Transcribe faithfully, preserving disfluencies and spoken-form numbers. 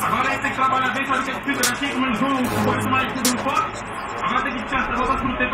Agora a gente tem que trabalhar bem, sabe o que é que fica daqui, como eles vão, depois mais tudo no foco. Agora tem que descansar, vou para